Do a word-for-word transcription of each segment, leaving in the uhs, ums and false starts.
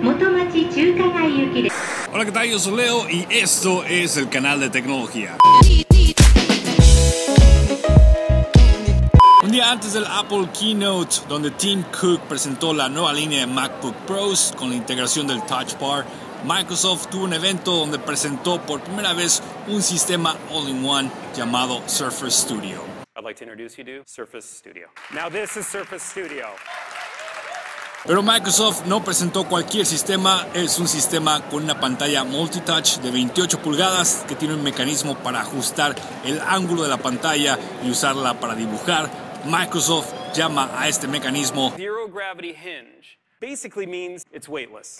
Hola, ¿qué tal? Yo soy Leo y esto es el canal de tecnología. Un día antes del Apple Keynote, donde Tim Cook presentó la nueva línea de MacBook Pros con la integración del Touch Bar, Microsoft tuvo un evento donde presentó por primera vez un sistema all-in-one llamado Surface Studio. I'd like to introduce you to Surface Studio. Now this is Surface Studio. Pero Microsoft no presentó cualquier sistema, es un sistema con una pantalla multitouch de veintiocho pulgadas que tiene un mecanismo para ajustar el ángulo de la pantalla y usarla para dibujar. Microsoft llama a este mecanismo Zero gravity hinge. Basically means it's weightless.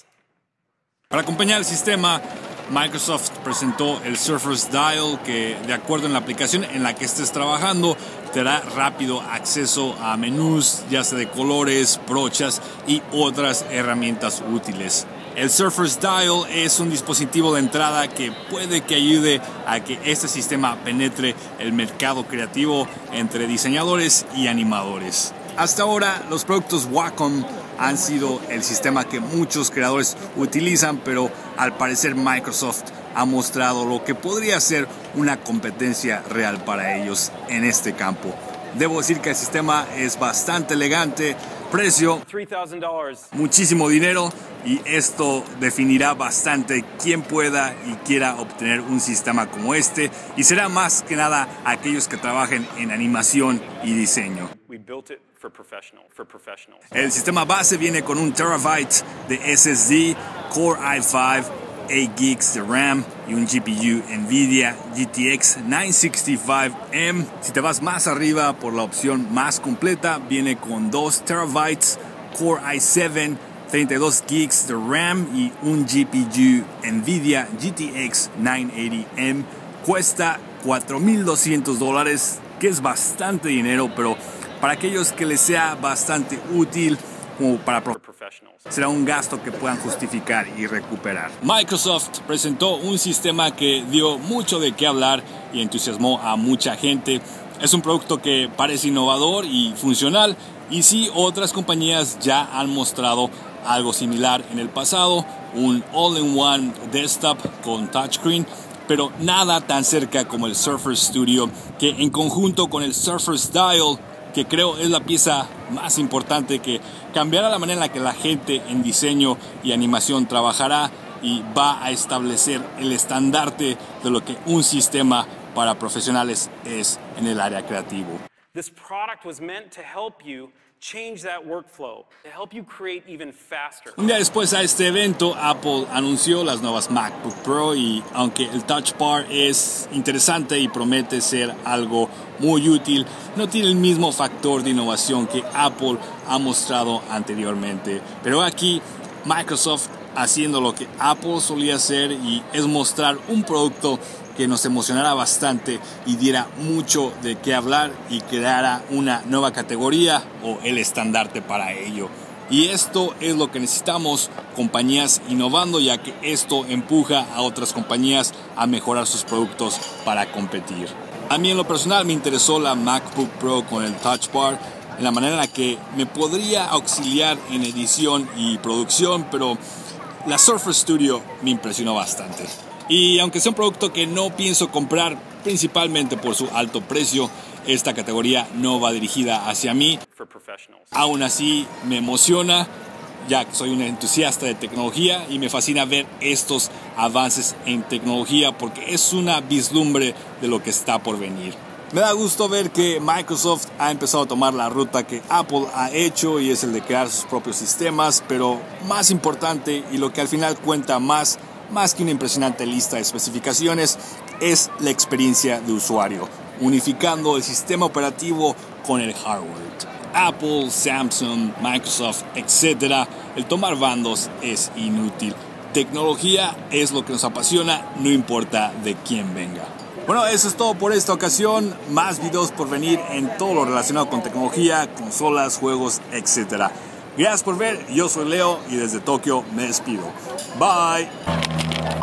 Para acompañar el sistema, Microsoft presentó el Surface Dial que, de acuerdo en la aplicación en la que estés trabajando, te da rápido acceso a menús, ya sea de colores, brochas y otras herramientas útiles. El Surface Dial es un dispositivo de entrada que puede que ayude a que este sistema penetre el mercado creativo entre diseñadores y animadores. Hasta ahora, los productos Wacom han sido el sistema que muchos creadores utilizan, pero al parecer Microsoft ha mostrado lo que podría ser una competencia real para ellos en este campo. Debo decir que el sistema es bastante elegante, precio three thousand dollars. muchísimo dinero, y esto definirá bastante quién pueda y quiera obtener un sistema como este, y será más que nada aquellos que trabajen en animación y diseño. We built it for professional, for professionals. El sistema base viene con un terabyte de S S D, Core i cinco, eight gigs de RAM y un G P U NVIDIA G T X nine sixty-five M. Si te vas más arriba por la opción más completa, viene con dos terabytes, Core i siete, treinta y dos gigs de RAM y un G P U NVIDIA G T X nine eighty M. Cuesta cuatro mil doscientos dólares, que es bastante dinero, pero para aquellos que les sea bastante útil como para Professionals. será un gasto que puedan justificar y recuperar. Microsoft presentó un sistema que dio mucho de qué hablar y entusiasmó a mucha gente. Es un producto que parece innovador y funcional, y sí, otras compañías ya han mostrado algo similar en el pasado, un all-in-one desktop con touchscreen, pero nada tan cerca como el Surface Studio, que en conjunto con el Surface Dial, que creo es la pieza más importante que cambiará la manera en la que la gente en diseño y animación trabajará y va a establecer el estandarte de lo que un sistema para profesionales es en el área creativo. This product was meant to help you change that workflow, to help you create even faster. Un día después a este evento, Apple anunció las nuevas MacBook Pro, y aunque el Touch Bar es interesante y promete ser algo muy útil, no tiene el mismo factor de innovación que Apple ha mostrado anteriormente. Pero aquí Microsoft haciendo lo que Apple solía hacer, y es mostrar un producto que nos emocionara bastante y diera mucho de qué hablar y creara una nueva categoría o el estandarte para ello. Y esto es lo que necesitamos, compañías innovando, ya que esto empuja a otras compañías a mejorar sus productos para competir. A mí en lo personal me interesó la MacBook Pro con el Touch Bar, en la manera en la que me podría auxiliar en edición y producción, pero la Surface Studio me impresionó bastante. Y aunque sea un producto que no pienso comprar principalmente por su alto precio, esta categoría no va dirigida hacia mí. For professionals. Aún así me emociona, ya que soy un entusiasta de tecnología y me fascina ver estos avances en tecnología porque es una vislumbre de lo que está por venir. Me da gusto ver que Microsoft ha empezado a tomar la ruta que Apple ha hecho, y es el de crear sus propios sistemas, pero más importante, y lo que al final cuenta más, más que una impresionante lista de especificaciones, es la experiencia de usuario, unificando el sistema operativo con el hardware. Apple, Samsung, Microsoft, etcétera. El tomar bandos es inútil. Tecnología es lo que nos apasiona, no importa de quién venga. Bueno, eso es todo por esta ocasión. Más videos por venir en todo lo relacionado con tecnología, consolas, juegos, etcétera. Gracias por ver, yo soy Leo y desde Tokio me despido. Bye.